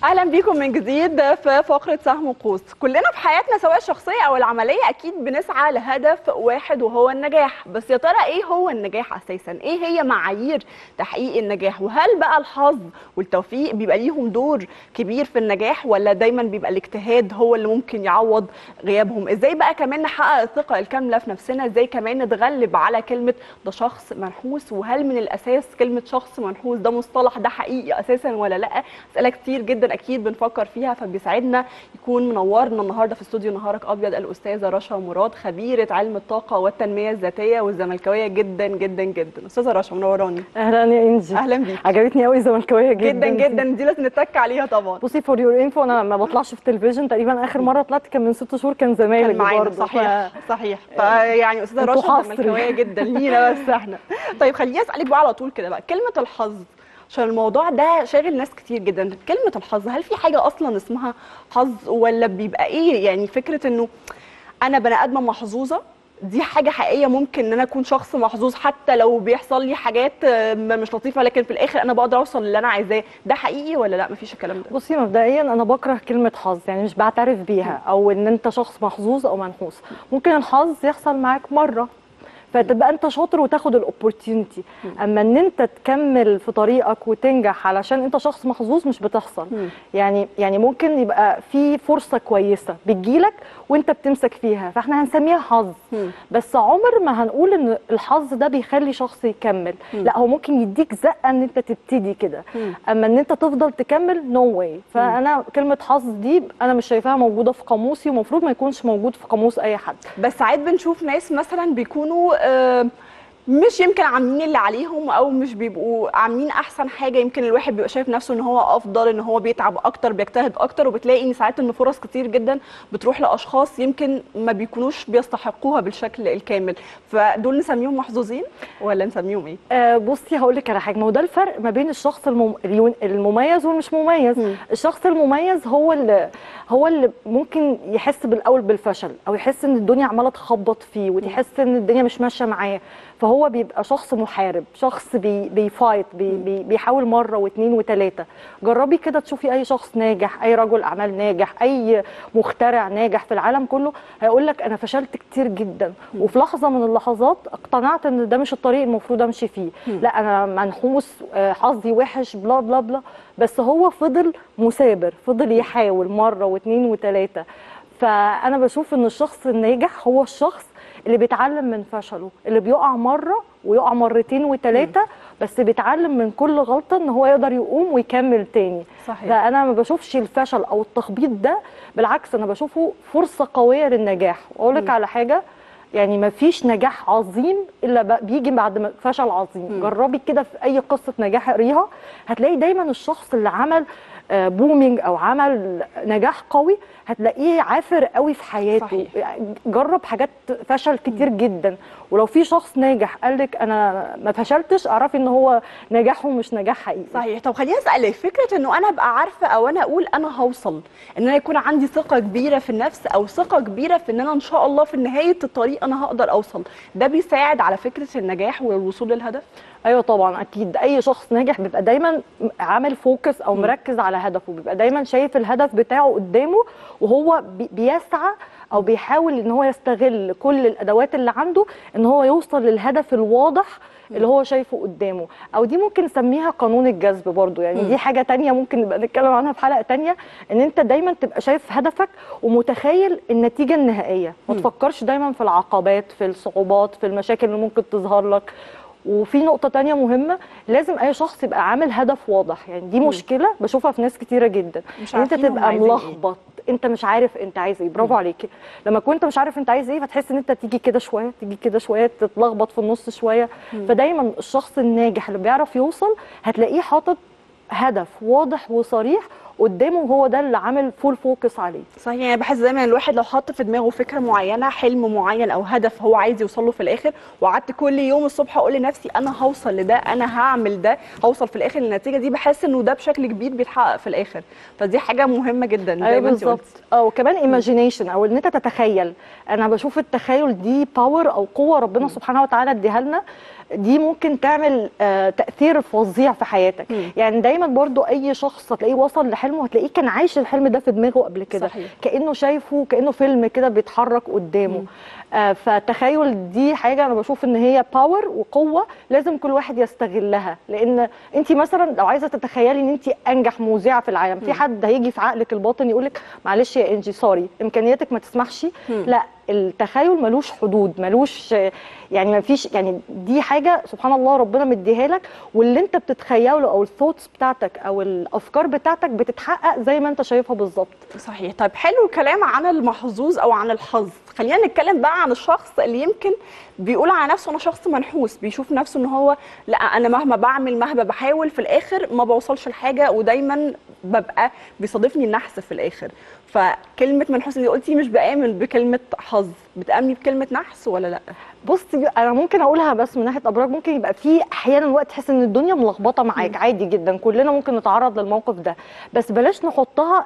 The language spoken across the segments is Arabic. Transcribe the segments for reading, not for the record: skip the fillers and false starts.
اهلا بيكم من جديد في فقره سهم وقوس. كلنا في حياتنا سواء الشخصيه او العمليه اكيد بنسعى لهدف واحد وهو النجاح، بس يا ترى ايه هو النجاح اساسا؟ ايه هي معايير تحقيق النجاح؟ وهل بقى الحظ والتوفيق بيبقى ليهم دور كبير في النجاح، ولا دايما بيبقى الاجتهاد هو اللي ممكن يعوض غيابهم؟ ازاي بقى كمان نحقق الثقه الكامله في نفسنا؟ ازاي كمان نتغلب على كلمه ده شخص منحوس؟ وهل من الاساس كلمه شخص منحوس ده مصطلح ده حقيقي اساسا ولا لا؟ اسئله كتير جدا اكيد بنفكر فيها، فبيسعدنا يكون منورنا النهارده في استوديو نهارك ابيض الاستاذه رشا مراد، خبيره علم الطاقه والتنميه الذاتيه والزملكاويه جدا جدا جدا. استاذه رشا منوراني. اهلا يا انجي. اهلا بيك. عجبتني قوي الزملكاويه جدا جدا، دي لازم نتك عليها طبعا. بصي فور يور انفو، انا ما بطلعش في التلفزيون تقريبا، اخر مره طلعت كان من 6 شهور، كان زمالك برضه. صحيح صحيح. فيعني استاذه رشا زملكاويه جدا لينا بس احنا. طيب خليني اسالك بقى على طول كده بقى، كلمه الحظ عشان الموضوع ده شاغل ناس كتير جدا. كلمة الحظ، هل في حاجة أصلا اسمها حظ، ولا بيبقى إيه؟ يعني فكرة إنه أنا بني آدمة محظوظة دي حاجة حقيقية، ممكن إن أنا أكون شخص محظوظ حتى لو بيحصل لي حاجات مش لطيفة، لكن في الآخر أنا بقدر أوصل للي أنا عايزاه، ده حقيقي ولا لا؟ مفيش الكلام ده. بصي مبدئيا أنا بكره كلمة حظ، يعني مش بعترف بيها أو إن أنت شخص محظوظ أو منحوس. ممكن الحظ يحصل معاك مرة فتبقى انت شاطر وتاخد الاوبورتيونتي، اما ان انت تكمل في طريقك وتنجح علشان انت شخص محظوظ مش بتحصل. يعني ممكن يبقى في فرصه كويسه بتجيلك وانت بتمسك فيها، فاحنا هنسميها حظ. بس عمر ما هنقول ان الحظ ده بيخلي شخص يكمل. لا، هو ممكن يديك زقه ان انت تبتدي كده، اما ان انت تفضل تكمل نو واي. فانا كلمه حظ دي انا مش شايفاها موجوده في قاموسي، ومفروض ما يكونش موجود في قاموس اي حد. بس ساعات بنشوف ناس مثلا بيكونوا مش يمكن عاملين اللي عليهم، او مش بيبقوا عاملين احسن حاجه. يمكن الواحد بيبقى شايف نفسه ان هو افضل، ان هو بيتعب اكتر، بيجتهد اكتر، وبتلاقي ان ساعات ان فرص كتير جدا بتروح لاشخاص يمكن ما بيكونوش بيستحقوها بالشكل الكامل. فدول نسميهم محظوظين ولا نسميهم ايه؟ بصي هقول لك على حاجه، ما هو ده الفرق ما بين الشخص المميز والمش مميز. الشخص المميز هو اللي ممكن يحس بالاول بالفشل، او يحس ان الدنيا عماله تخبط فيه، وتحس ان الدنيا مش ماشيه معاه، فهو بيبقى شخص محارب، شخص بيفايت، بيحاول مره واثنين وثلاثه. جربي كده تشوفي اي شخص ناجح، اي رجل اعمال ناجح، اي مخترع ناجح في العالم كله، هيقول لك انا فشلت كتير جدا، وفي لحظه من اللحظات اقتنعت ان ده مش الطريق المفروض امشي فيه. لا انا منحوس، حظي وحش، بلا بلا بلا، بس هو فضل مثابر، فضل يحاول مره واثنين وثلاثه. فانا بشوف ان الشخص الناجح هو الشخص اللي بيتعلم من فشله، اللي بيقع مره ويقع مرتين وثلاثه، بس بيتعلم من كل غلطه ان هو يقدر يقوم ويكمل تاني. صحيح. فانا ما بشوفش الفشل او التخبيط ده، بالعكس انا بشوفه فرصه قويه للنجاح. واقول لك على حاجه، يعني ما فيش نجاح عظيم الا بيجي بعد فشل عظيم. جربي كده في اي قصه نجاح اقريها، هتلاقي دايما الشخص اللي عمل بومينج او عمل نجاح قوي هتلاقيه عافر قوي في حياته. صحيح. جرب حاجات فشل كتير جدا، ولو في شخص ناجح قال لك انا ما فشلتش، اعرفي ان هو نجاحه مش نجاح حقيقي. صحيح. طب خليني اسالك، فكره انه انا ابقى عارفه او انا اقول انا هوصل، ان انا يكون عندي ثقه كبيره في النفس، او ثقه كبيره في ان انا ان شاء الله في نهايه الطريق انا هقدر اوصل، ده بيساعد على فكره النجاح والوصول للهدف؟ ايوه طبعا اكيد. اي شخص ناجح بيبقى دايما عامل فوكس او مركز على هدفه، بيبقى دايما شايف الهدف بتاعه قدامه، وهو بيسعى او بيحاول ان هو يستغل كل الادوات اللي عنده ان هو يوصل للهدف الواضح اللي هو شايفه قدامه. او دي ممكن نسميها قانون الجذب برضو، يعني دي حاجه تانية ممكن نبقى نتكلم عنها في حلقه تانية، ان انت دايما تبقى شايف هدفك ومتخيل النتيجه النهائيه، ما تفكرش دايما في العقبات، في الصعوبات، في المشاكل اللي ممكن تظهر لك. وفي نقطة تانية مهمة، لازم أي شخص يبقى عامل هدف واضح. يعني دي مشكلة بشوفها في ناس كتيرة جدا، إن أنت تبقى ملخبط، أنت مش عارف أنت عايز إيه. برافو عليكي، لما كنت مش عارف أنت عايز إيه فتحس إن أنت تيجي كده شوية، تيجي كده شوية، تتلخبط في النص شوية. فدايما الشخص الناجح اللي بيعرف يوصل هتلاقيه حاطط هدف واضح وصريح قدامه، وهو ده اللي عامل فول فوكس عليه. صحيح. يعني بحس دايما الواحد لو حط في دماغه فكره معينه، حلم معين او هدف هو عايز يوصل له في الاخر، وقعدت كل يوم الصبح اقول لنفسي انا هوصل لده، انا هعمل ده، هوصل في الاخر للنتيجه دي، بحس انه ده بشكل كبير بيتحقق في الاخر. فدي حاجه مهمه جدا زي ما انت قلتي. وكمان ايماجينيشن، او ان انت تتخيل. انا بشوف التخيل دي باور او قوه ربنا سبحانه وتعالى اديها لنا. دي ممكن تعمل تاثير فظيع في حياتك. يعني دايما برضو اي شخص هتلاقيه وصل لحلمه هتلاقيه كان عايش الحلم ده في دماغه قبل كده، كانه شايفه كانه فيلم كده بيتحرك قدامه. فتخيل دي حاجه انا بشوف ان هي باور وقوه لازم كل واحد يستغلها. لان انت مثلا لو عايزه تتخيلي ان انت انجح مذيعه في العالم، في حد هيجي في عقلك الباطن يقول لك معلش يا انجي سوري امكانياتك ما تسمحش؟ لا، التخيل ملوش حدود، ملوش يعني ما فيش، يعني دي حاجه سبحان الله ربنا مديها لك، واللي انت بتتخيله او الثوتس بتاعتك او الافكار بتاعتك بتتحقق زي ما انت شايفها بالظبط. صحيح. طيب حلو كلام عن المحظوظ او عن الحظ، خلينا نتكلم بقى عن الشخص اللي يمكن بيقول على نفسه انا شخص منحوس، بيشوف نفسه ان هو لا انا مهما بعمل مهما بحاول في الاخر ما بوصلش لحاجه، ودايما ببقى بيصادفني النحس في الاخر. فكلمه منحوس دي قلتي مش بآمن بكلمه حظ، بتآمني بكلمه نحس ولا لا؟ بصي انا ممكن اقولها بس من ناحيه ابراج، ممكن يبقى في احيانا وقت تحس ان الدنيا ملخبطه معاك، عادي جدا كلنا ممكن نتعرض للموقف ده، بس بلاش نحطها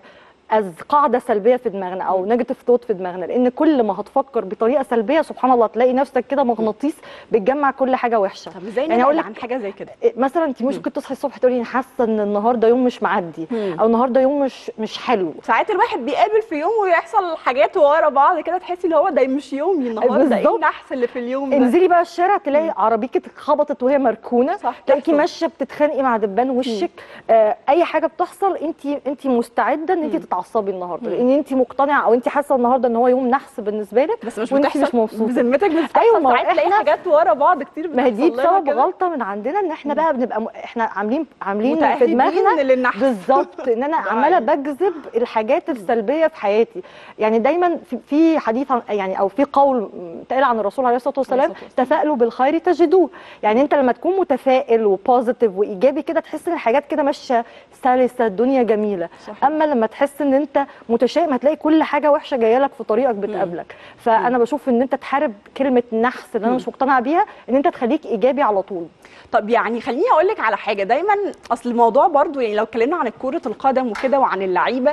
از قاعده سلبيه في دماغنا او نيجاتيف ثوت في دماغنا، لان كل ما هتفكر بطريقه سلبيه سبحان الله تلاقي نفسك كده مغناطيس بتجمع كل حاجه وحشه. طب ازاي يعني اقول لك عن حاجه زي كده؟ مثلا انت ممكن تصحي الصبح تقولي انا حاسه ان النهارده يوم مش معدي، او النهارده يوم مش حلو. ساعات الواحد بيقابل في يوم ويحصل حاجات ورا بعض كده تحسي ان هو ده مش يومي النهارده، ايه النحس اللي في اليوم ده؟ انزلي بقى الشارع تلاقي عربيتك اتخبطت وهي مركونه، تلاقيكي ماشيه بتتخانقي مع دبان وشك، اي حاجه بتحصل انت مستعده ان انت تتعصبي النهارده، لان انت مقتنعه او انت حاسه النهارده ان هو يوم نحس بالنسبه لك، بس مش وانت مش مبسوطه بذمتك. بس ايوه ساعات تلاقي حاجات ورا بعض كتير بتحصل. ما هي دي بسبب غلطه من عندنا ان احنا بقى بنبقى احنا عاملين في دماغنا بالظبط ان انا عماله بجذب الحاجات السلبيه في حياتي. يعني دايما في حديث يعني او في قول اتقال عن الرسول عليه الصلاه والسلام تفائلوا بالخير تجدوه. يعني انت لما تكون متفائل وبوزيتيف وايجابي كده تحس ان الحاجات كده ماشيه سلسه، الدنيا جميله. اما لما تحس ان انت متشائم هتلاقي كل حاجه وحشه جايه لك في طريقك بتقابلك. فانا بشوف ان انت تحارب كلمه نحس اللي انا مش مقتنعه بيها، ان انت تخليك ايجابي على طول. طب يعني خليني اقول لك على حاجه، دايما اصل الموضوع برضو يعني لو اتكلمنا عن كره القدم وكده وعن اللعيبه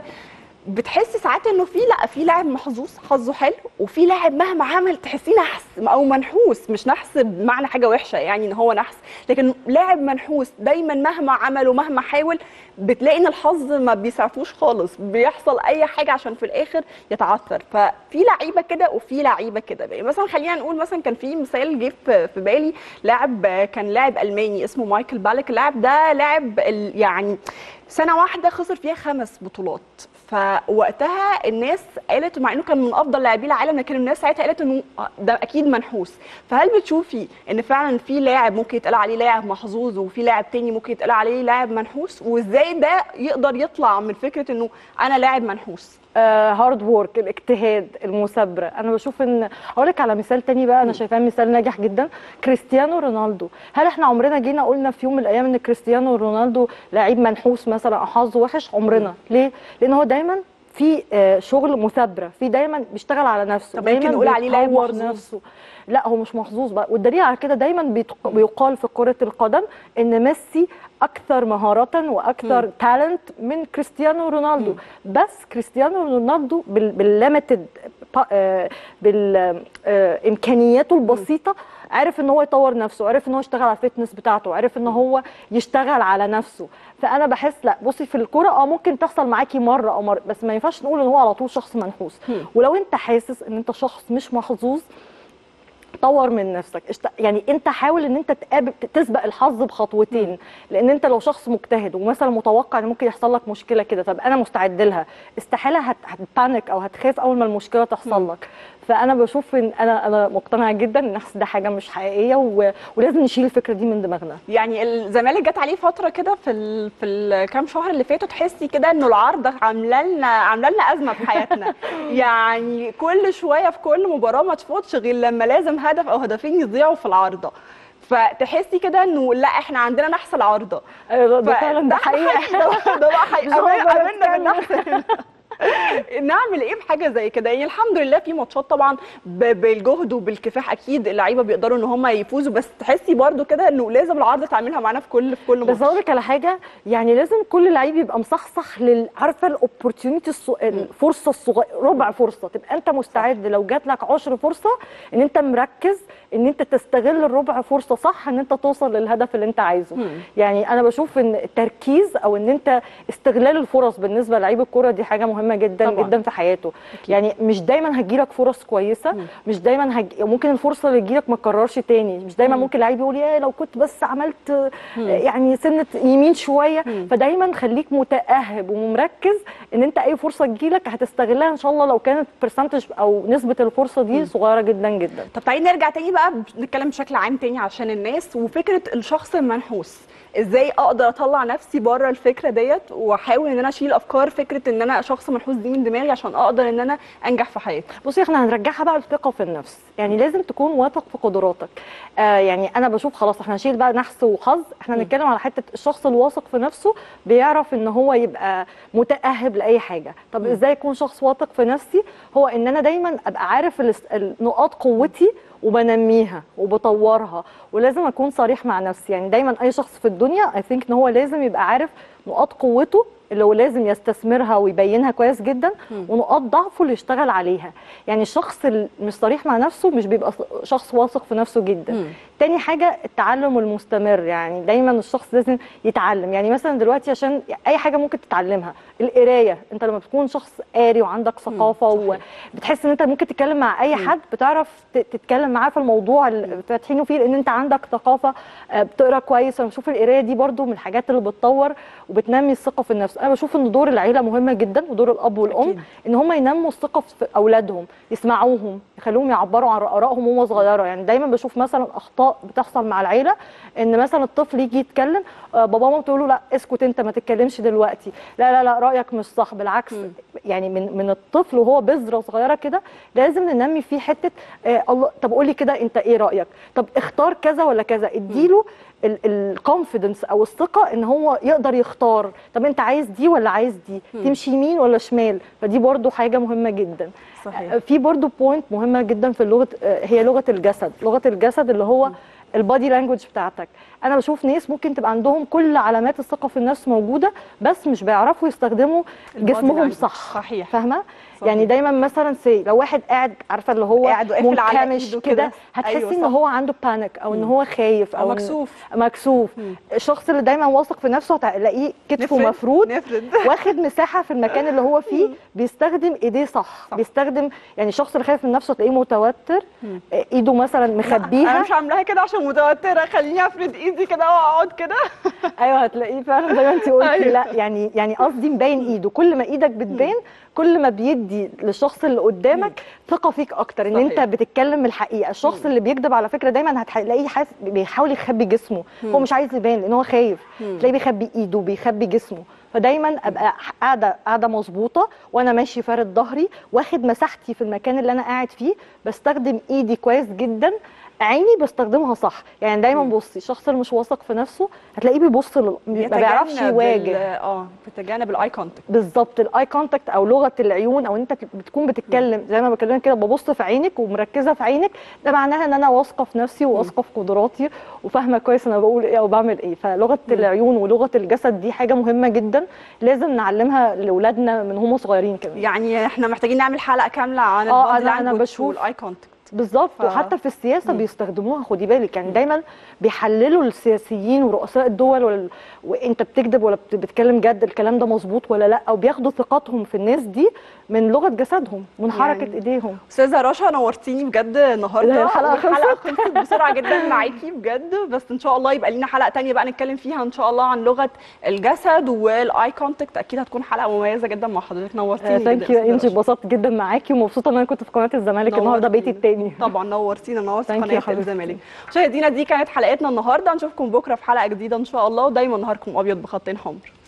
بتحس ساعات انه في لاعب محظوظ حظه حلو، وفي لاعب مهما عمل تحسيه نحس او منحوس، مش نحس بمعنى حاجه وحشه يعني ان هو نحس، لكن لاعب منحوس دايما مهما عمل ومهما حاول بتلاقي ان الحظ ما بيسعفوش خالص، بيحصل اي حاجه عشان في الاخر يتعثر. ففي لعيبه كده وفي لعيبه كده. مثلا خلينا نقول مثلا كان في مثال جه في بالي، لاعب كان لاعب الماني اسمه مايكل بالك. اللاعب ده لاعب يعني سنه واحده خسر فيها 5 بطولات. فوقتها الناس قالت مع انه كان من افضل لاعبي العالم، لكن الناس ساعتها قالت انه ده اكيد منحوس. فهل بتشوفي ان فعلا في لاعب ممكن يتقال عليه لاعب محظوظ وفي لاعب تاني ممكن يتقال عليه لاعب منحوس، وازاي ده يقدر يطلع من فكره انه انا لاعب منحوس؟ هارد وورك، الاجتهاد، المثابره. انا بشوف ان اقول لك على مثال تاني بقى انا شايفاه مثال ناجح جدا، كريستيانو رونالدو. هل احنا عمرنا جينا قلنا في يوم من الايام ان كريستيانو رونالدو لاعب منحوس مثلا او حظه وحش؟ عمرنا. ليه؟ لان هو دايما في شغل مثابره، في دايما بيشتغل على نفسه، دايما نقول عليه لاعب محظوظ. لا هو مش محظوظ بقى، والدليل على كده دايما بيقال في كره القدم ان ميسي اكثر مهاره واكثر تالنت من كريستيانو رونالدو. بس كريستيانو رونالدو بالليميتد بالامكانياته البسيطه عرف ان هو يطور نفسه، عرف ان هو يشتغل على الفتنس بتاعته، عرف ان هو يشتغل على نفسه. فانا بحس لا بصي في الكوره ممكن تحصل معاكي مره او مره، بس ما ينفعش نقول ان هو على طول شخص منحوس. ولو انت حاسس ان انت شخص مش محظوظ طور من نفسك، يعني انت حاول ان انت تسبق الحظ بخطوتين. لان انت لو شخص مجتهد ومثلا متوقع ان ممكن يحصل لك مشكله كده، طب انا مستعد لها، استحاله هتبانك او هتخاف اول ما المشكله تحصل لك. فانا بشوف ان انا مقتنعه جدا ان النحس ده حاجه مش حقيقيه، ولازم نشيل الفكره دي من دماغنا. يعني الزمالك جت عليه فتره كده في الكام شهر اللي فاتوا تحسي كده انه العارضه عامله لنا ازمه في حياتنا. يعني كل شويه في كل مباراه ما تفوتش غير لما لازم هدف او هدفين يضيعوا في العارضه، فتحسي كده انه لا احنا عندنا نحس العارضه. ده فعلا ده حقيقه. ده بقى حقيقه. امنا بالنحس. نعمل ايه في حاجه زي كده؟ يعني الحمد لله في ماتشات طبعا بالجهد وبالكفاح اكيد اللعيبه بيقدروا ان هم يفوزوا، بس تحسي برضو كده انه لازم العارضه تعملها معانا في كل ماتش. بس اقول لك على حاجه، يعني لازم كل لعيب يبقى مصحصح عارفه الاوبورتيونيتي، الفرصه الصغيره، ربع فرصه تبقى انت مستعد لو جات لك 10 فرصه ان انت مركز ان انت تستغل الربع فرصه صح، ان انت توصل للهدف اللي انت عايزه. يعني انا بشوف ان التركيز او ان انت استغلال الفرص بالنسبه للعيب الكوره دي حاجه مهمه جدا طبعا. جدا في حياته. أكيد. يعني مش دايما هتجيلك فرص كويسه، مش دايما ممكن الفرصه اللي تجيلك ما تكررش تاني، مش دايما ممكن لعيب يقول يا لو كنت بس عملت يعني سنه يمين شويه. فدايما خليك متاهب ومركز ان انت اي فرصه تجيلك هتستغلها ان شاء الله لو كانت برسنتج او نسبه الفرصه دي صغيره جدا جدا. طب تعالي نرجع تاني بقى نتكلم بشكل عام تاني عشان الناس، وفكره الشخص المنحوس، ازاي اقدر اطلع نفسي بره الفكره ديت واحاول ان انا اشيل افكار فكره ان انا شخص منحوس دي من دماغي عشان اقدر ان انا انجح في حياتي؟ بصي احنا هنرجعها بقى الثقه في النفس، يعني لازم تكون واثق في قدراتك. يعني انا بشوف خلاص احنا هنشيل بقى نحس وحظ، احنا هنتكلم على حته الشخص الواثق في نفسه بيعرف ان هو يبقى متاهب لاي حاجه. طب ازاي اكون شخص واثق في نفسي؟ هو ان انا دايما ابقى عارف نقاط قوتي وبنميها وبطورها، ولازم اكون صريح مع نفسي. يعني دايما اي شخص في الدنيا اي ثينك ان هو لازم يبقى عارف نقاط قوته اللي هو لازم يستثمرها ويبينها كويس جدا، ونقاط ضعفه اللي يشتغل عليها. يعني الشخص اللي مش صريح مع نفسه مش بيبقى شخص واثق في نفسه جدا. تاني حاجه التعلم المستمر، يعني دايما الشخص لازم يتعلم. يعني مثلا دلوقتي عشان اي حاجه ممكن تتعلمها، القرايه، انت لما بتكون شخص قاري وعندك ثقافه وبتحس ان انت ممكن تتكلم مع اي حد، بتعرف تتكلم معاه في الموضوع اللي فاتحينه فيه لان انت عندك ثقافه، بتقرا كويس. انا بشوف القرايه دي برده من الحاجات اللي بتطور وبتنمي الثقه في النفس. انا بشوف ان دور العيله مهمه جدا ودور الاب والام أكيد. ان هم ينموا الثقه في اولادهم، يسمعوهم، يخلوهم يعبروا عن ارائهم وهم صغيره. يعني دايما بشوف مثلا اخطاء بتحصل مع العيله، ان مثلا الطفل يجي يتكلم، بابا ماما تقول له لا اسكت انت ما تتكلمش دلوقتي، لا لا لا رايك مش صح، بالعكس. يعني من الطفل وهو بذره صغيره كده لازم ننمي فيه حته الله طب قول لي كده انت ايه رايك، طب اختار كذا ولا كذا، اديله الكونفيدنس او الثقه ان هو يقدر يختار. طب انت عايز دي ولا عايز دي، تمشي يمين ولا شمال. فدي برضو حاجه مهمه جدا. صحيح. في برضو بوينت مهمه جدا في اللغه، هي لغه الجسد. لغه الجسد اللي هو البادي لانجوج بتاعتك. انا بشوف ناس ممكن تبقى عندهم كل علامات الثقه في النفس موجوده بس مش بيعرفوا يستخدموا جسمهم صح. صحيح. فاهمه؟ يعني دايما مثلا لو واحد قاعد عارفه اللي هو منكمش كده، هتحسي أيوة ان هو عنده بانيك او ان هو خايف او مكسوف. الشخص اللي دايما واثق في نفسه هتلاقيه كتفه مفرود، واخد مساحه في المكان اللي هو فيه، بيستخدم ايديه صح. بيستخدم، يعني الشخص اللي خايف من نفسه تلاقيه متوتر، ايده مثلا مخبيها. انا مش عاملاها كده عشان متوتره، خليني افرد ايدي كده واقعد كده. ايوه هتلاقيه فعلا زي ما انت قلتي. أيوة. لا يعني قصدي مبين ايده، كل ما ايدك بتبان كل ما بيدي للشخص اللي قدامك ثقه فيك اكتر ان انت بتتكلم الحقيقه. الشخص اللي بيكذب على فكره دايما هتلاقيه بيحاول يخبي جسمه، هو مش عايز يبان لان هو خايف، تلاقيه بيخبي ايده بيخبي جسمه. فدايما ابقى قاعده مظبوطه وانا ماشي فارد ظهري، واخد مساحتي في المكان اللي انا قاعد فيه، بستخدم ايدي كويس جدا، عيني بستخدمها صح. يعني دايما بصي الشخص اللي مش واثق في نفسه هتلاقيه بيبص ما بيعرفش يواجه، بيتجنب الاي كونتاكت. بالظبط، الاي كونتاكت او لغه العيون، او انت بتكون بتتكلم زي ما بكلمك كده ببص في عينك ومركزه في عينك، ده معناها ان انا واثقه في نفسي وواثقه في قدراتي وفاهمه كويس انا بقول ايه او بعمل ايه. فلغه العيون ولغه الجسد دي حاجه مهمه جدا لازم نعلمها لاولادنا من هم صغيرين كمان. يعني احنا محتاجين نعمل حلقه كامله عن البادي لانجوج والاي كونتاكت. بالظبط. وحتى في السياسه بيستخدموها، خدي بالك. يعني دايما بيحللوا السياسيين ورؤساء الدول وانت بتكذب ولا بتتكلم جد، الكلام ده مظبوط ولا لا، او بياخدوا ثقتهم في الناس دي من لغه جسدهم، من حركه ايديهم. استاذه رشا نورتيني بجد النهارده. الحلقه خلصت بسرعه جدا معاكي بجد، بس ان شاء الله يبقى لنا حلقه ثانيه بقى نتكلم فيها ان شاء الله عن لغه الجسد والاي كونتاكت. اكيد هتكون حلقه مميزه جدا مع حضرتك. نورتيني جدا. ثانك يو انجي، اتبسطت جدا معاكي ومبسوطه ان انا كنت في قناه الزمالك النهارده، بيتي الثاني. طبعا نورتينا قناه الزمالك. مشاهدينا دي كانت حلقتنا النهارده، نشوفكم بكره في حلقه جديده ان شاء الله، ودايما نهاركم ابيض بخطين حمر.